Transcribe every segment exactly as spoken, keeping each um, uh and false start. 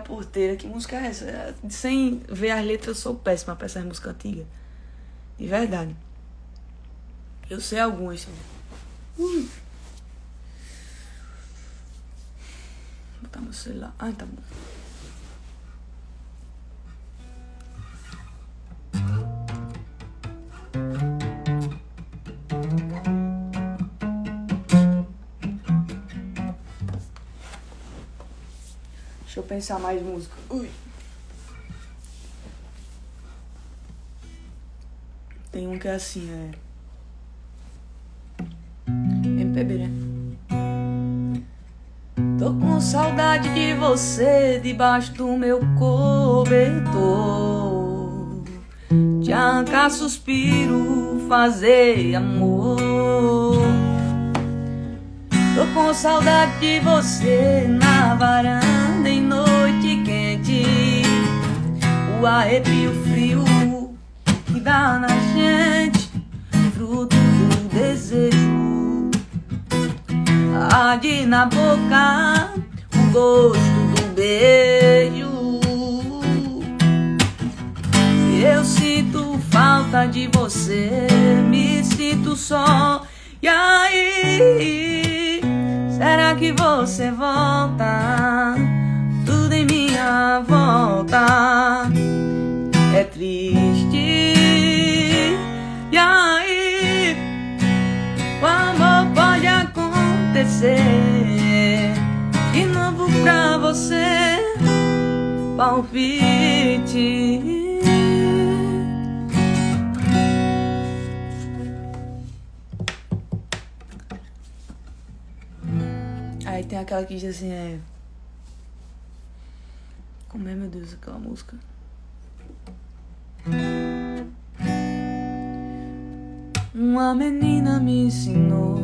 Porteira. Que música é essa? Sem ver as letras, eu sou péssima pra essas músicas antigas. De verdade. Eu sei algumas só. Ui. Vou botar meu celular. Ai, tá bom. Deixa eu pensar mais música. Ui. Tem um que é assim, é... M P B, né? Tô com saudade de você debaixo do meu cobertor. Te arrancar suspiro, fazer amor. Tô com saudade de você na varanda em noite quente. O arrepio frio que dá na gente, fruto do desejo. Arde na boca o gosto do beijo. Eu sinto falta de você, me sinto só. E aí, será que você volta? Tudo em minha volta é triste. E aí, o amor pode acontecer de novo pra você, palpite. Aí tem aquela que diz assim, é... Como é, meu Deus, aquela música? Uma menina me ensinou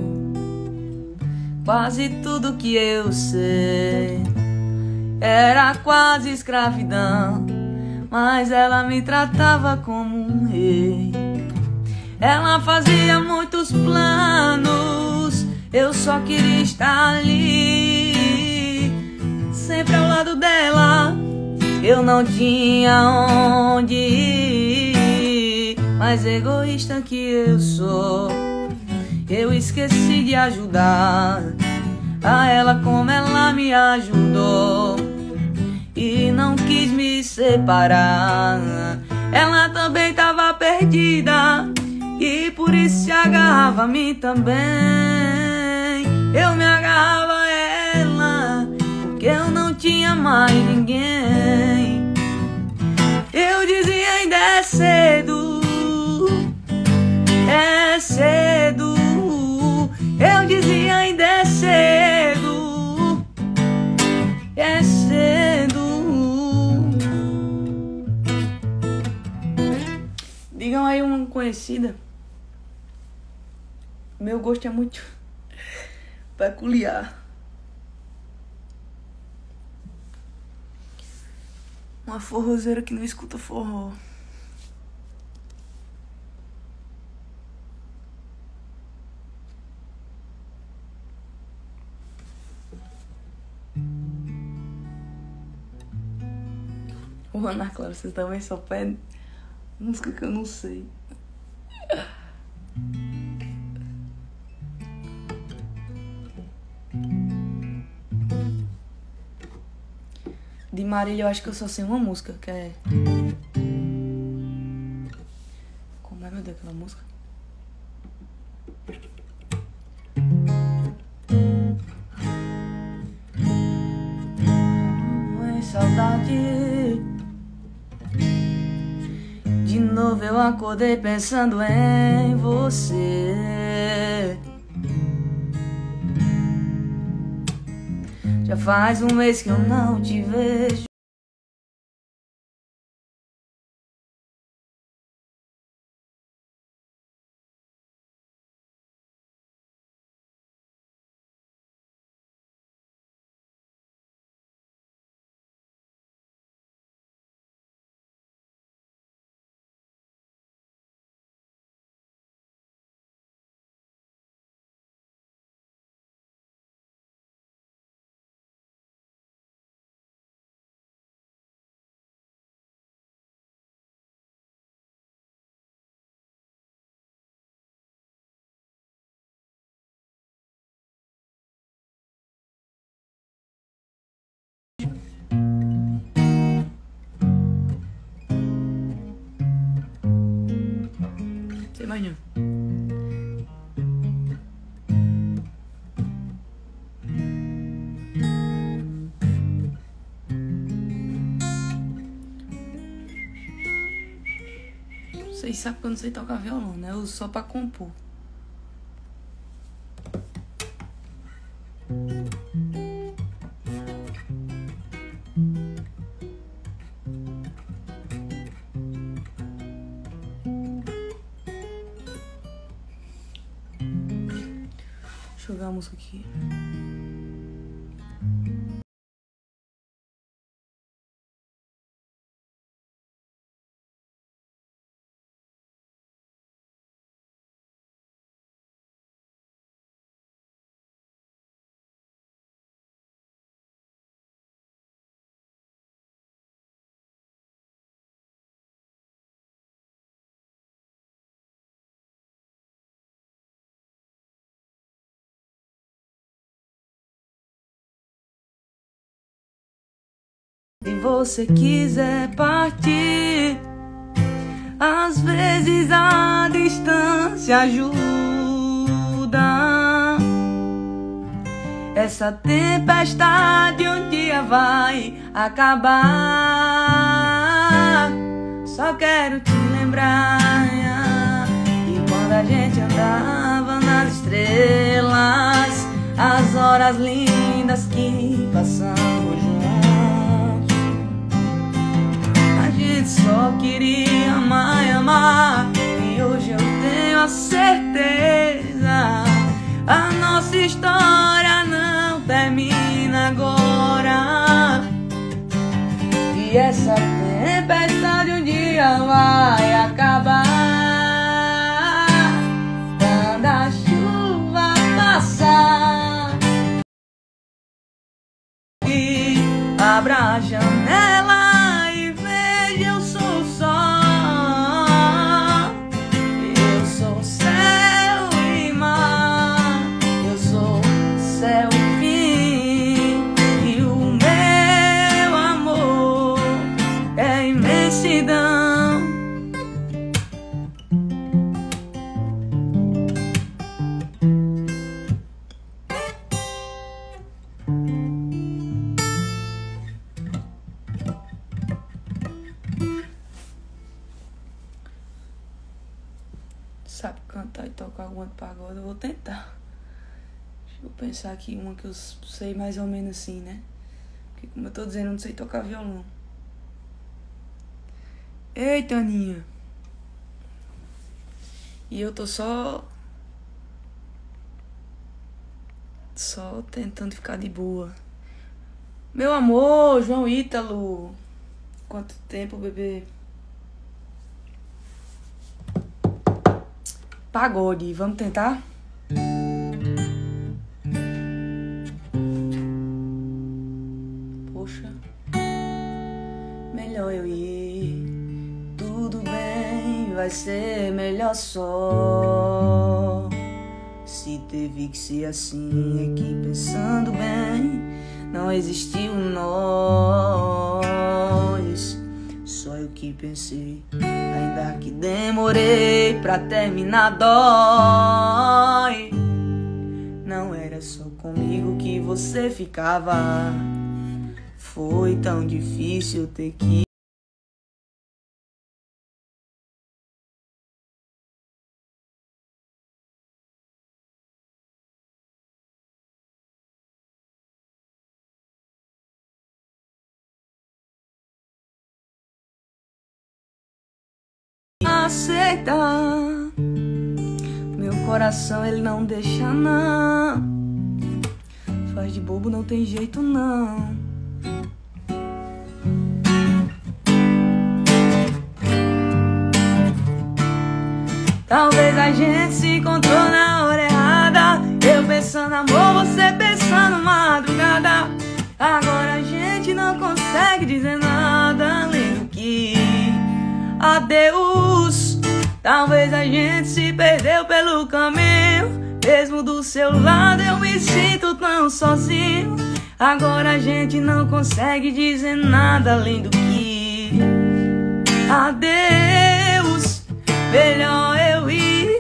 quase tudo que eu sei. Era quase escravidão, mas ela me tratava como um rei. Ela fazia muitos planos, eu só queria estar ali, sempre ao lado dela. Eu não tinha onde ir, mas egoísta que eu sou, eu esqueci de ajudar a ela como ela me ajudou, e não quis me separar. Ela também tava perdida e por isso se agarrava a mim também. Eu me agarrava a ela porque eu não tinha mais ninguém. Eu dizia ainda é cedo, é cedo. Eu dizia ainda é cedo, é cedo. Digam aí uma conhecida. Meu gosto é muito peculiar. Uma forrozeira que não escuta forró. Ô, Ana Clara, vocês também só pedem música que eu não sei. De Marília eu acho que eu só sei uma música, que é... Como é, meu Deus, aquela música? Mãe, saudade. De novo eu acordei pensando em você. Já faz um mês que eu não te vejo. Toninho. Vocês sabem que eu não sei tocar violão, né? Eu uso só pra compor. Deixa eu jogar a música aqui. Se você quiser partir, às vezes a distância ajuda. Essa tempestade um dia vai acabar. Só quero te lembrar que quando a gente andava nas estrelas, as horas lindas que passamos juntos, só queria amar e amar. E hoje eu tenho a certeza, a nossa história não termina agora. E essa tempestade um dia vai acabar. Quando a chuva passar e abra a janela, sabe cantar e tocar alguma de pagode, eu vou tentar. Deixa eu pensar aqui uma que eu sei mais ou menos assim, né? Porque como eu tô dizendo, eu não sei tocar violão. Eita, Aninha. E eu tô só... Só tentando ficar de boa. Meu amor, João Ítalo. Quanto tempo, bebê? Pagode, vamos tentar? Poxa, melhor eu ir. Tudo bem, vai ser melhor só. Se teve que ser assim, é que pensando bem, não existiu nós. Só eu que pensei, ainda que demorei pra terminar, dói. Não era só comigo que você ficava. Foi tão difícil ter que aceitar. Meu coração ele não deixa não. Faz de bobo, não tem jeito não. Talvez a gente se encontrou na hora errada. Eu pensando amor, você pensando madrugada. Agora a gente não consegue dizer nada além do que adeus. Talvez a gente se perdeu pelo caminho. Mesmo do seu lado eu me sinto tão sozinho. Agora a gente não consegue dizer nada além do que adeus. Melhor eu ir.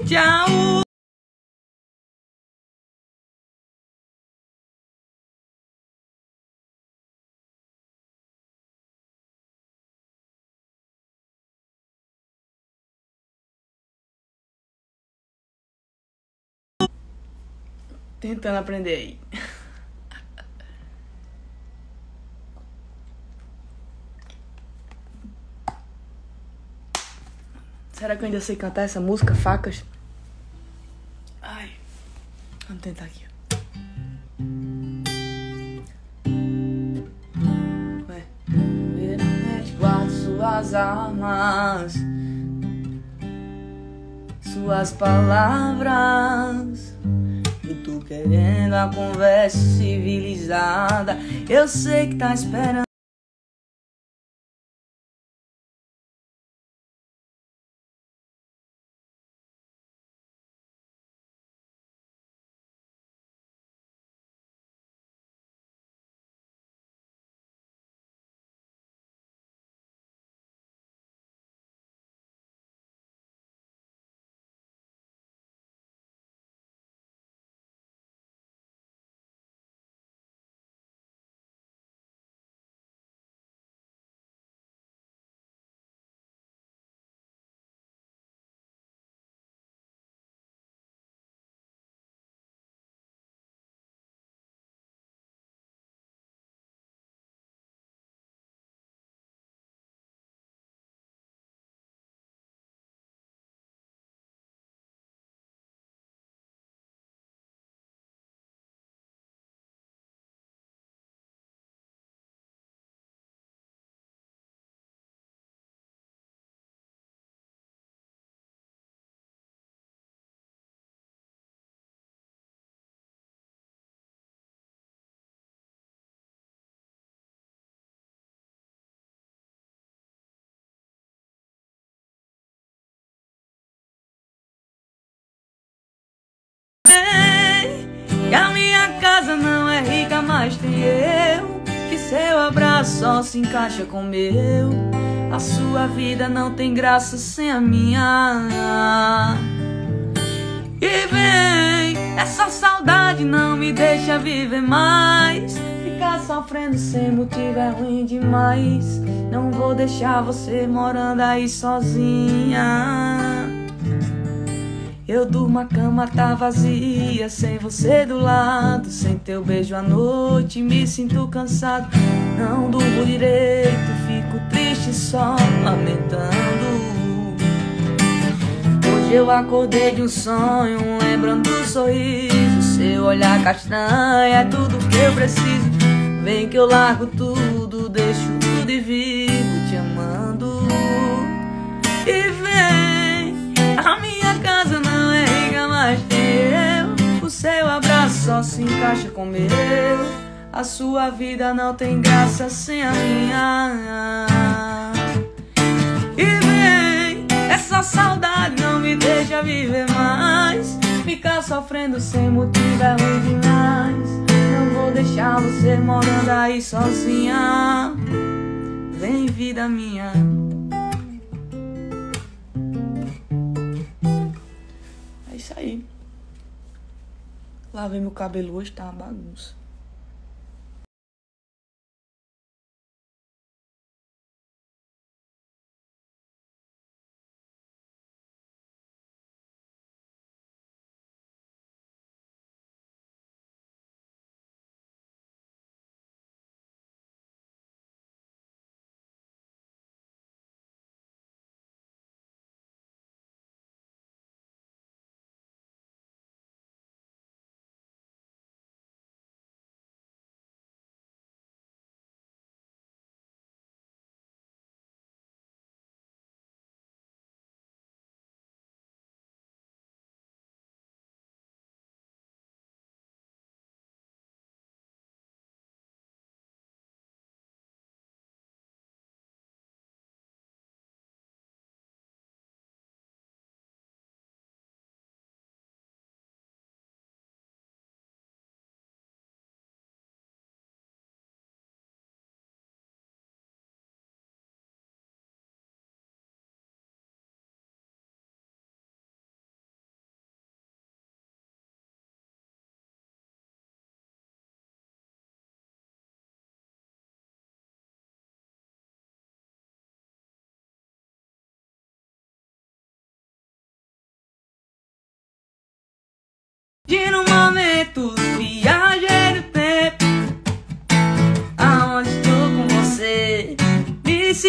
Tentando aprender aí. Será que eu ainda sei cantar essa música, Facas? Ai, vamos tentar aqui. Ué. Primeiramente guardo suas armas, suas palavras, e tu querendo a conversa civilizada. Eu sei que tá esperando. Que a minha casa não é rica, mas tem eu. Que seu abraço só se encaixa com o meu. A sua vida não tem graça sem a minha. E vem, essa saudade não me deixa viver mais. Ficar sofrendo sem motivo é ruim demais. Não vou deixar você morando aí sozinha. Eu durmo, a cama tá vazia, sem você do lado, sem teu beijo à noite, me sinto cansado. Não durmo direito, fico triste só lamentando. Hoje eu acordei de um sonho, lembrando do sorriso, seu olhar castanho é tudo que eu preciso. Vem que eu largo tudo, deixo tudo e vivo te amando. E vem, a minha casa não é rica, mas tem eu. O seu abraço só se encaixa com o meu. A sua vida não tem graça sem a minha. E vem, essa saudade não me deixa viver mais. Ficar sofrendo sem motivo é ruim demais. Não vou deixar você morando aí sozinha. Vem, vida minha. É isso aí. Lavei meu cabelo hoje, tá uma bagunça.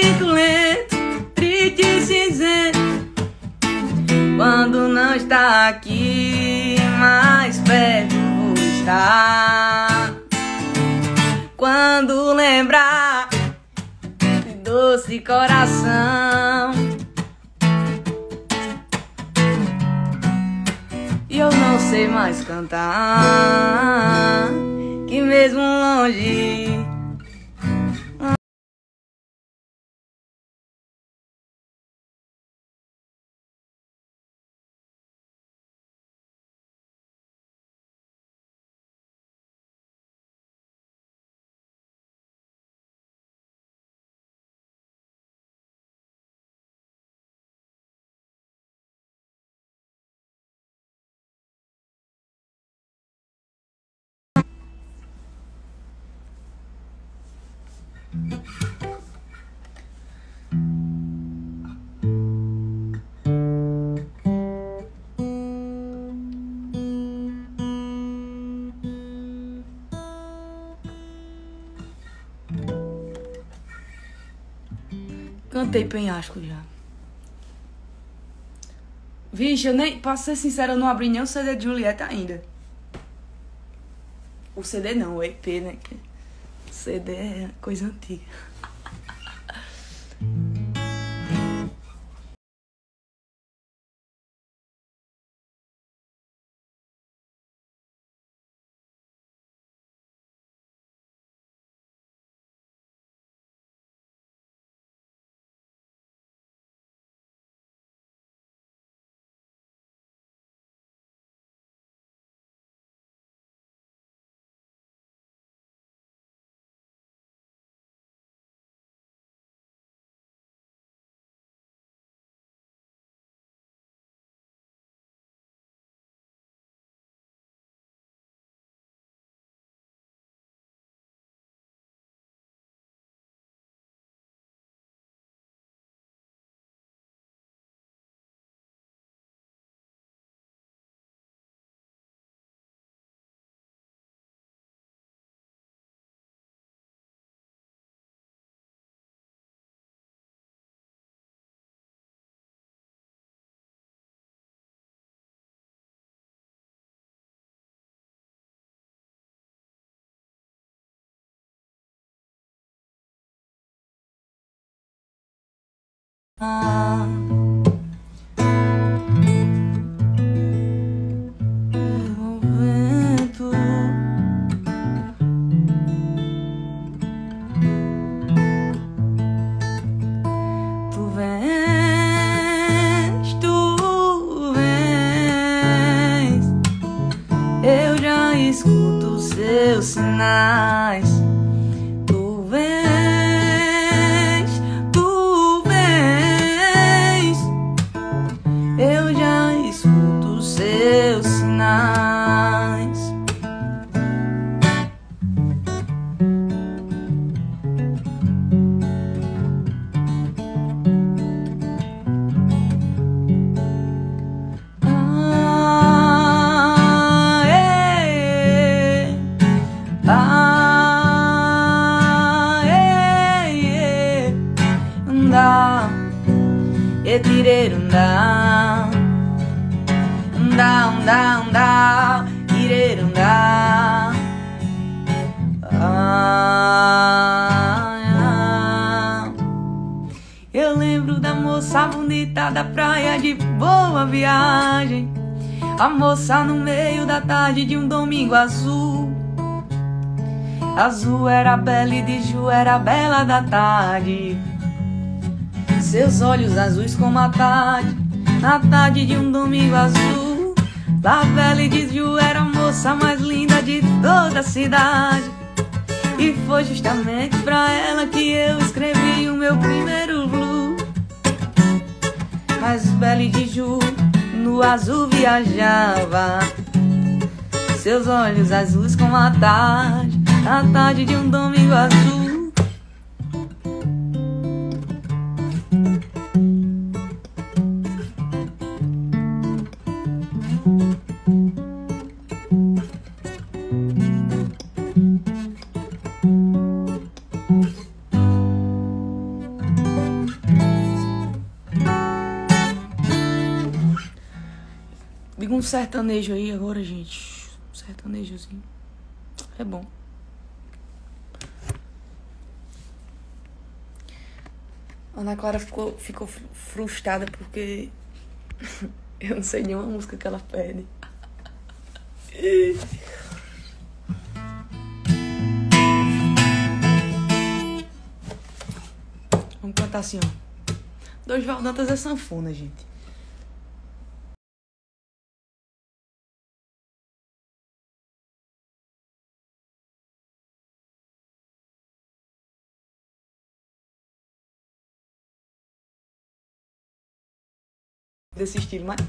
sinto lento, triste e cinzento quando não está aqui, mais perto vou estar. Quando lembrar de doce coração, e eu não sei mais cantar, que mesmo longe cantei penhasco já. Vixe, eu nem, pra ser sincera, eu não abri nem o C D de Julieta ainda. O C D não, o E P, né? O C D é coisa antiga. Ah, o vento tu vens, tu vens, eu já escuto os seus sinais. Tu vens, tu vens, eu já escuto os seus sinais. Ah, é, ah, é, é. Andá, e tirei andá, andá, andá, andá, tirei andá. Ah, eu lembro da moça bonita da praia de Boa Viagem, a moça no meio da tarde de um domingo azul. Azul era bela e de Ju era bela da tarde, seus olhos azuis como a tarde, na tarde de um domingo azul. La Bela e de Ju era a moça mais linda de toda a cidade, e foi justamente pra ela que eu escrevi o meu primeiro blues. Mas Bela e de Ju no azul viajava, seus olhos azuis como a tarde, na tarde de um domingo azul. um sertanejo aí agora, gente. Um sertanejozinho. É bom. Ana Clara ficou, ficou frustrada porque eu não sei nenhuma música que ela pede. Vamos cantar assim, ó. Dois Valdantas é sanfona, gente. Desse estilo, mas...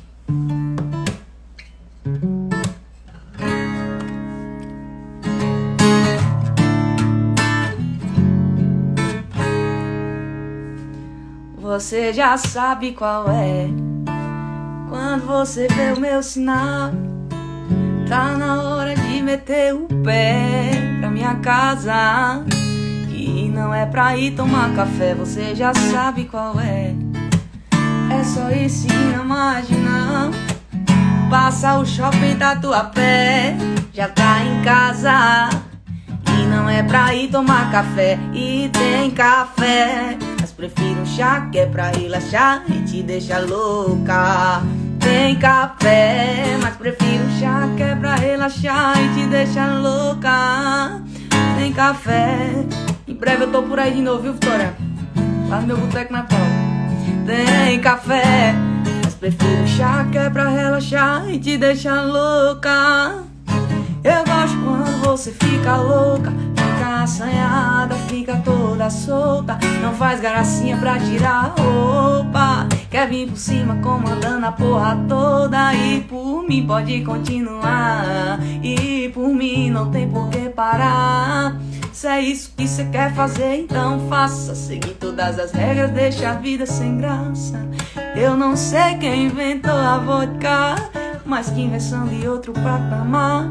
Você já sabe qual é. Quando você vê o meu sinal, tá na hora de meter o pé pra minha casa. E não é pra ir tomar café, você já sabe qual é. É só ir seguindo a marginal, passa o shopping Tatuapé, já tá em casa. E não é pra ir tomar café, e tem café, mas prefiro um chá que é pra relaxar e te deixa louca. Tem café, mas prefiro um chá que é pra relaxar e te deixa louca. Tem café. Em breve eu tô por aí de novo, viu, Vitória? Lá no meu boteco Natal. Tem café, mas prefiro chá que é pra relaxar e te deixar louca. Eu gosto quando você fica louca, fica assanhada, fica toda solta, não faz gracinha pra tirar a roupa, quer vir por cima comandando a porra toda. E por mim pode continuar, e por mim não tem por que parar. Se é isso que você quer fazer, então faça. Seguir todas as regras, deixa a vida sem graça. Eu não sei quem inventou a vodka, mas que invenção de outro patamar.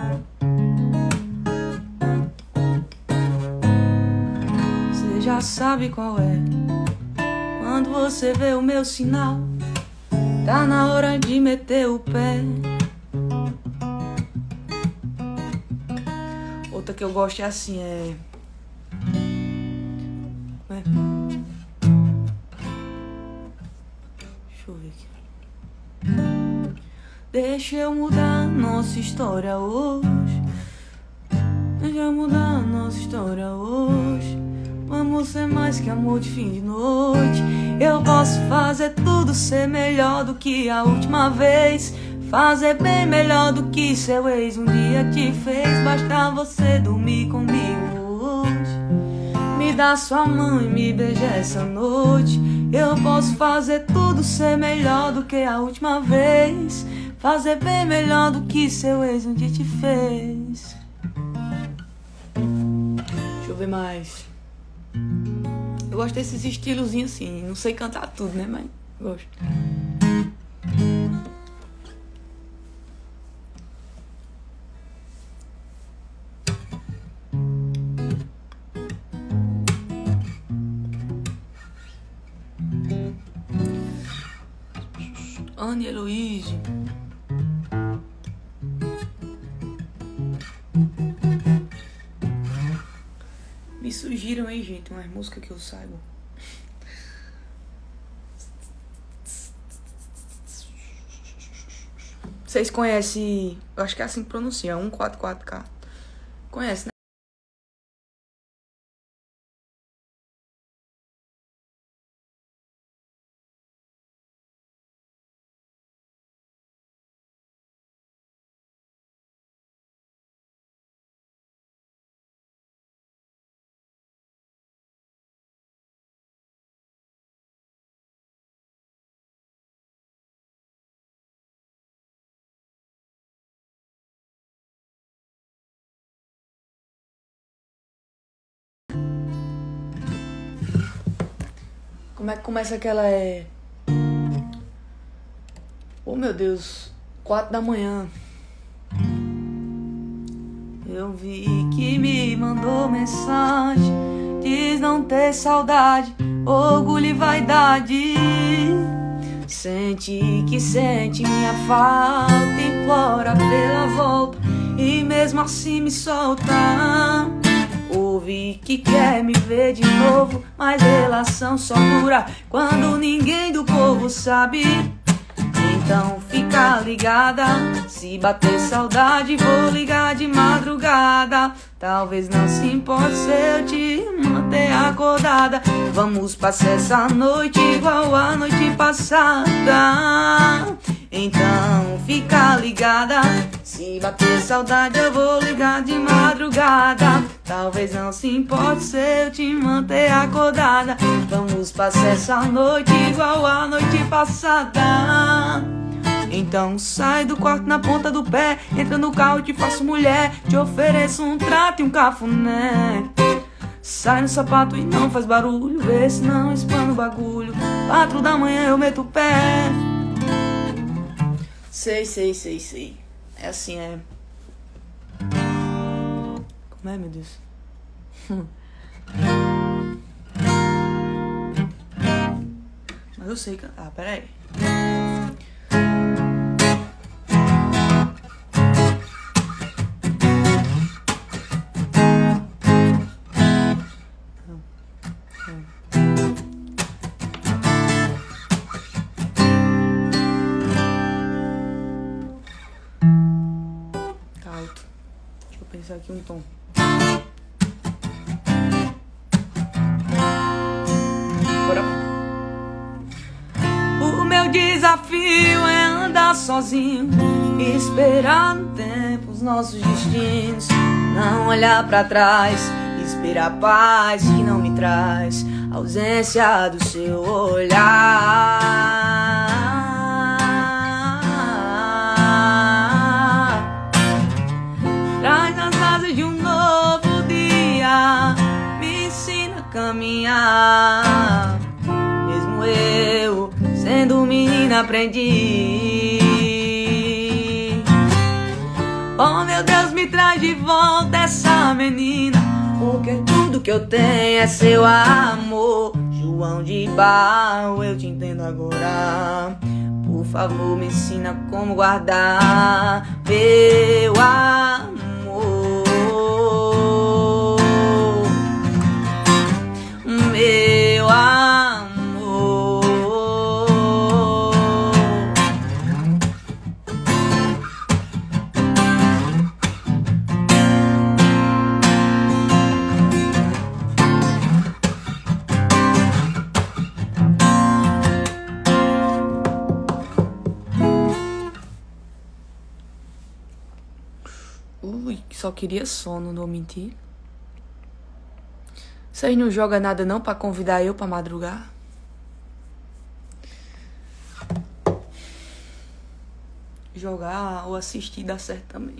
Você já sabe qual é. Quando você vê o meu sinal, tá na hora de meter o pé. Outra que eu gosto é assim, é... é... Deixa eu ver aqui. Deixa eu mudar nossa história hoje. Deixa eu mudar nossa história hoje. Vamos ser mais que amor de fim de noite. Eu posso fazer tudo ser melhor do que a última vez, fazer bem melhor do que seu ex um dia te fez. Basta você dormir comigo hoje, me dar sua mão e me beijar essa noite. Eu posso fazer tudo ser melhor do que a última vez, fazer bem melhor do que seu ex um dia te fez. Deixa eu ver mais. Eu gosto desses estilozinhos assim. Não sei cantar tudo, né, mas gosto. Anne Heloise. Me sugiram aí, gente, umas músicas que eu saiba. Vocês conhecem, eu acho que é assim que pronuncia, cento e quarenta e quatro K. Conhece, né? Como é que começa aquela é... Oh, meu Deus. Quatro da manhã. Eu vi que me mandou mensagem, diz não ter saudade, orgulho e vaidade. Sente que sente minha falta, implora pela volta e mesmo assim me solta. Ouve que quer me ver de novo, mas relação só dura quando ninguém do povo sabe. Então fica ligada, se bater saudade vou ligar de madrugada. Talvez não se importe se eu te manter acordada. Vamos passar essa noite igual a noite passada. Então fica ligada, se bater saudade eu vou ligar de madrugada. Talvez não se importe se eu te manter acordada. Vamos passar essa noite igual a noite passada. Então sai do quarto na ponta do pé, entra no carro, te faço mulher, te ofereço um trato e um cafuné. Sai no sapato e não faz barulho, vê se não espana o bagulho. Quatro da manhã eu meto o pé. Sei, sei, sei, sei. É assim, é. Como é, meu Deus? Mas eu sei que... Ah, peraí. Pensar aqui um tom. Bora. O meu desafio é andar sozinho, esperar no tempo os nossos destinos, não olhar pra trás, esperar a paz que não me traz, a ausência do seu olhar. De um novo dia me ensina a caminhar. Mesmo eu sendo menina aprendi. Oh meu Deus, me traz de volta essa menina, porque tudo que eu tenho é seu amor. João de Barro, eu te entendo agora. Por favor, me ensina como guardar meu amor. Meu amor. Ui, só queria sono, não mentir. Vocês não jogam nada não pra convidar eu pra madrugar? Jogar ou assistir dá certo também.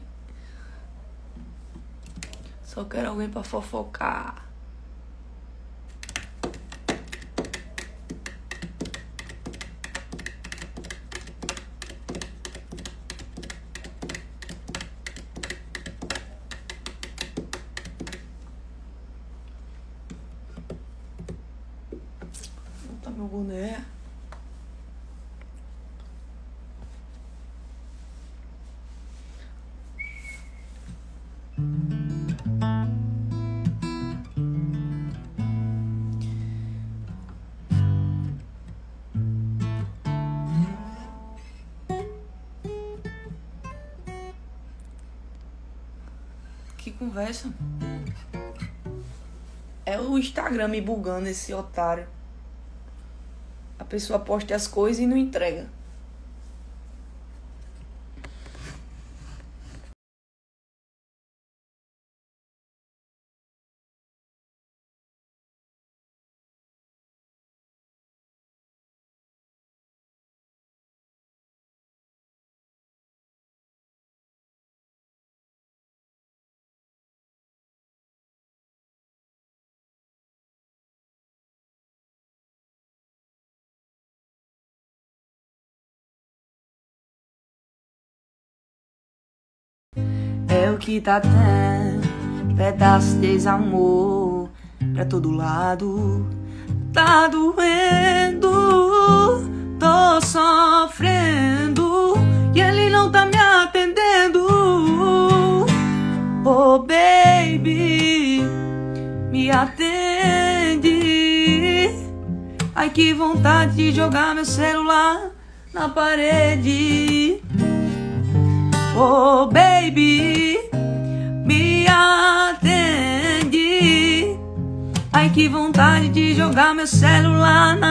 Só quero alguém pra fofocar. Meu boné. Que conversa. É o Instagram me bugando, esse otário. A pessoa posta as coisas e não entrega. É o que tá tendo, pedaço de desamor pra todo lado. Tá doendo, tô sofrendo e ele não tá me atendendo. Oh baby, me atende. Ai que vontade de jogar meu celular na parede. Oh baby, me atende. Ai que vontade de jogar meu celular na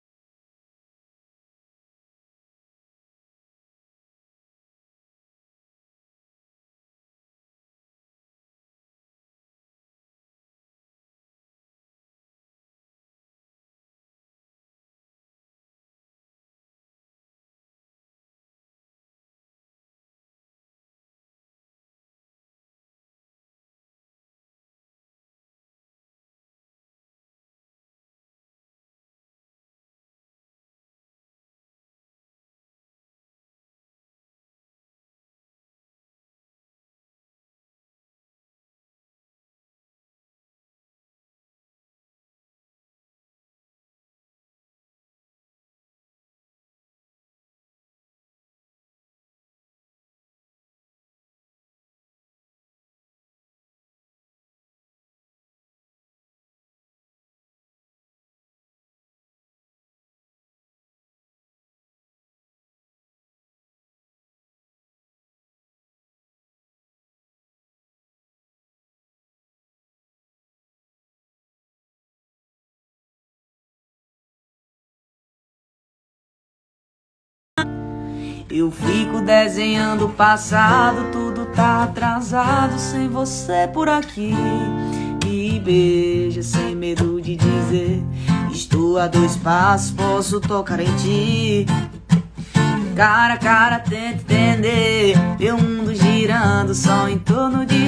eu fico desenhando o passado, tudo tá atrasado sem você por aqui. Me beija sem medo de dizer, estou a dois passos, posso tocar em ti. Cara a cara, tenta entender, meu mundo girando só em torno de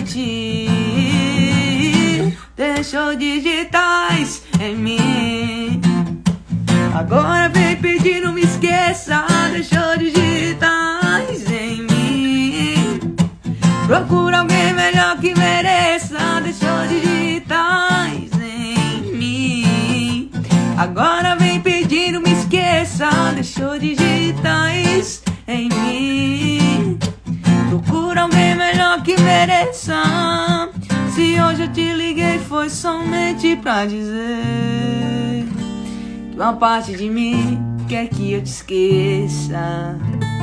ti. Deixou digitais em mim, agora vem pedir, não me esqueça. Deixou digitais em mim, procura alguém melhor que mereça. Deixou digitais em mim, agora vem pedir, não me esqueça. Deixou digitais em mim, procura alguém melhor que mereça. Se hoje eu te liguei foi somente pra dizer que uma parte de mim quer que eu te esqueça.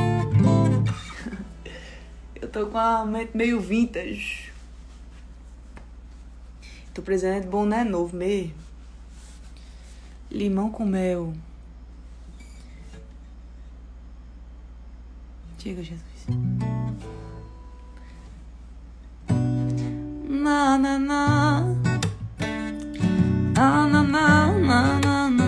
Eu tô com a mente meio vintage. Tô precisando de boné novo mesmo. Limão com mel. Chega, Jesus. Na na na na na na na na na.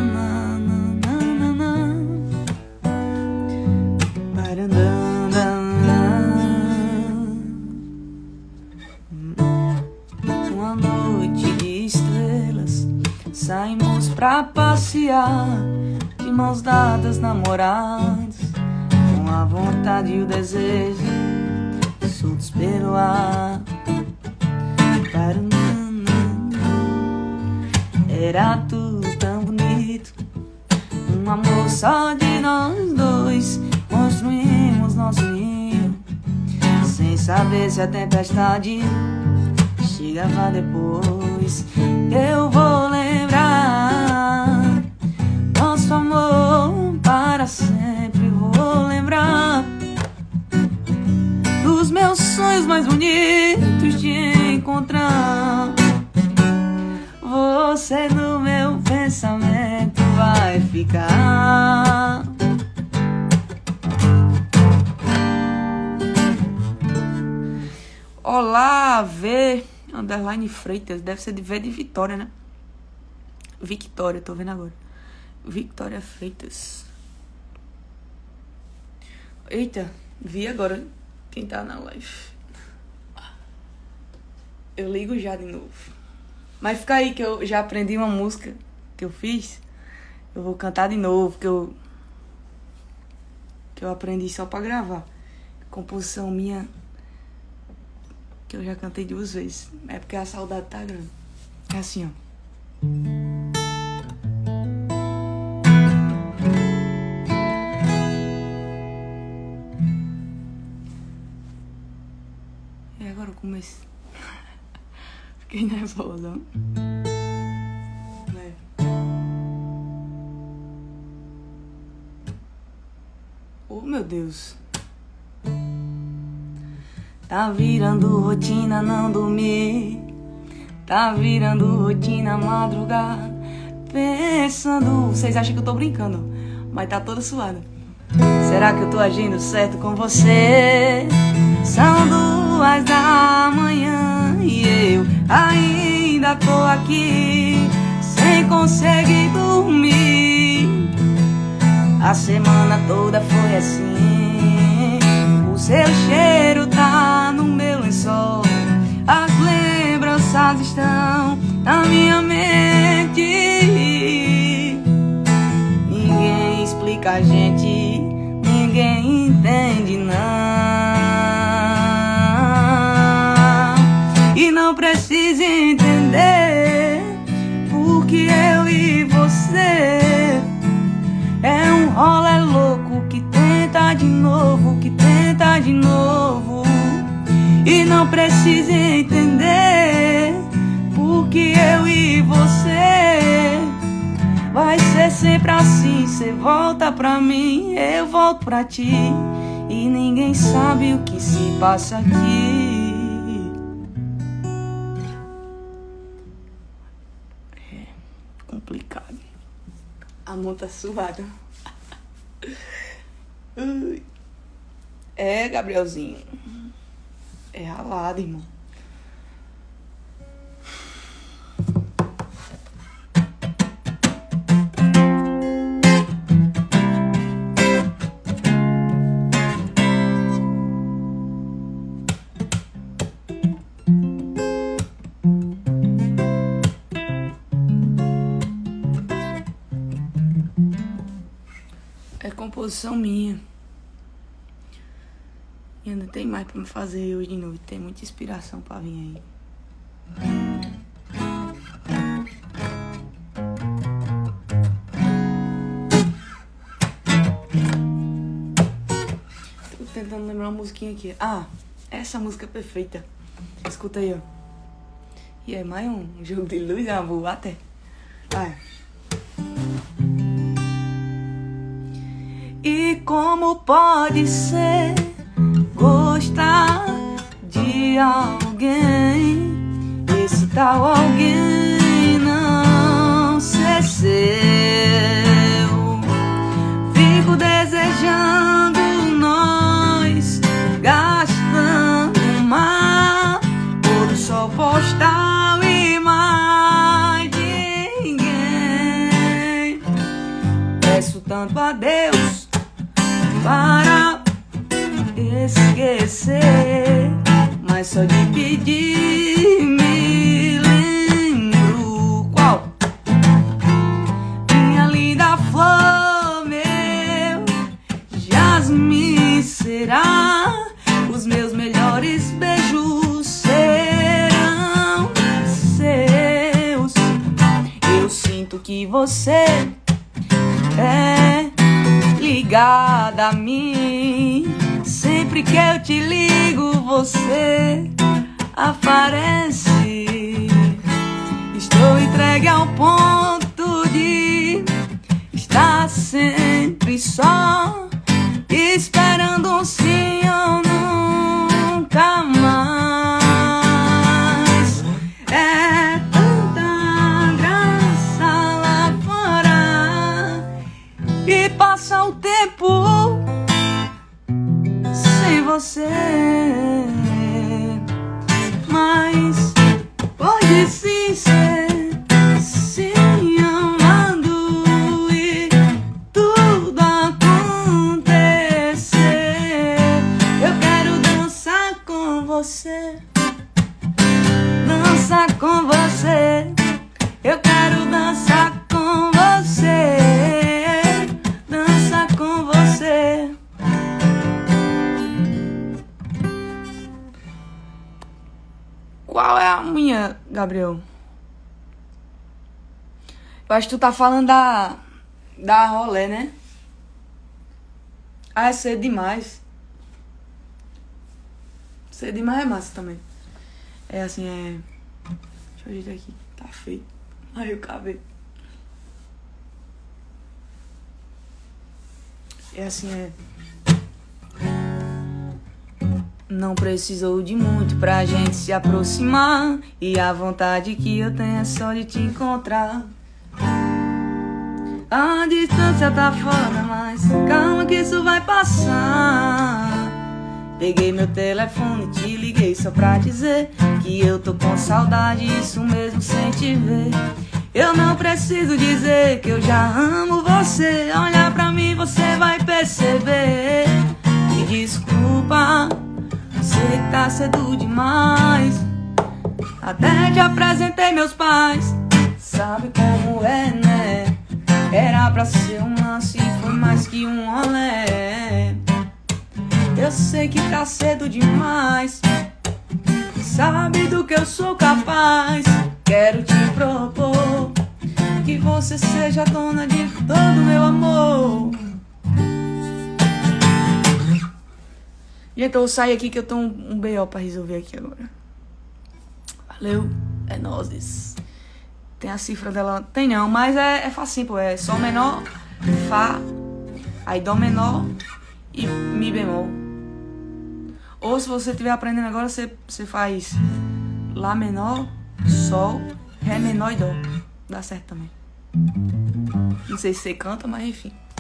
Uma noite de estrelas, saímos pra passear, de mãos dadas, namorados, com a vontade e o desejo soltos pelo ar. Era tudo tão bonito, um amor só de nós dois. Construímos nosso ninho, sem saber se a tempestade chegava depois. Eu vou lembrar nosso amor para sempre. Vou lembrar dos meus sonhos mais bonitos de encontrar. Você no meu pensamento vai ficar. Olá, V underline Freitas. Deve ser de V de Vitória, né? Victória, tô vendo agora. Victória Freitas. Eita, vi agora quem tá na live. Eu ligo já de novo. Mas fica aí que eu já aprendi uma música que eu fiz. Eu vou cantar de novo, que eu que eu aprendi só pra gravar. Composição minha que eu já cantei duas vezes. É porque a saudade tá grande. É assim, ó. E agora eu comecei. Fiquei nervosa. É. Oh, meu Deus. Tá virando rotina não dormir. Tá virando rotina madrugada. Pensando. Vocês acham que eu tô brincando, mas tá toda suada. Será que eu tô agindo certo com você? São duas da manhã e eu ainda tô aqui sem conseguir dormir. A semana toda foi assim. O seu cheiro tá no meu lençol. As lembranças estão na minha mente. Ninguém explica a gente, ninguém entende não. E não precisa entender, porque eu e você é um rolê louco que tenta de novo, que tenta de novo. E não precisa entender, porque eu e você vai ser sempre assim. Cê volta pra mim, eu volto pra ti, e ninguém sabe o que se passa aqui. É complicado. A mão tá suada. É, Gabrielzinho. É ralado, irmão. É composição minha. E ainda tem mais pra me fazer hoje de noite. Tem muita inspiração pra vir aí. Tô tentando lembrar uma musiquinha aqui. Ah, essa música é perfeita. Escuta aí, ó. E é mais um jogo de luz, uma boa até. Vai. E como pode ser gostar de alguém, esse tal alguém não ser seu? Fico desejando nós gastando mar, pôr o sol postal e mais ninguém. Peço tanto a Deus para esquecer, mas só de pedir me lembro. Qual? Minha linda flor, meu jasmim será. Os meus melhores beijos serão seus. Eu sinto que você é ligada a mim. Sempre que eu te ligo, você aparece. Estou entregue ao ponto de estar sempre só, esperando um sim ou nunca mais. É tanta graça lá fora e passa o tempo sem você, mas pode sim ser se amando e tudo acontecer. Eu quero dançar com você, dançar com você. Eu quero dançar com você, dançar com você. Qual é a minha, Gabriel? Eu acho que tu tá falando da da rolê, né? Ah, é cedo demais. C demais é massa também. É assim, é... Deixa eu ajeitar aqui. Tá feio. Aí o cabelo. É assim, é... Não precisou de muito pra gente se aproximar, e a vontade que eu tenho é só de te encontrar. A distância tá foda, mas calma que isso vai passar. Peguei meu telefone e te liguei só pra dizer que eu tô com saudade, isso mesmo sem te ver. Eu não preciso dizer que eu já amo você. Olha pra mim, você vai perceber. Me desculpa, sei que tá cedo demais. Até te apresentei meus pais. Sabe como é, né? Era pra ser um lance, foi mais que um olé. Eu sei que tá cedo demais. Sabe do que eu sou capaz. Quero te propor que você seja dona de todo meu amor. Gente, eu vou sair aqui que eu tenho um, um B O pra resolver aqui agora. Valeu, é nóis. Tem a cifra dela, tem não, mas é, é facinho, pô. É Sol menor, Fá, aí Dó menor e Mi bemol. Ou se você estiver aprendendo agora, você, você faz Lá menor, Sol, Ré menor e Dó. Dá certo também. Não sei se você canta, mas enfim.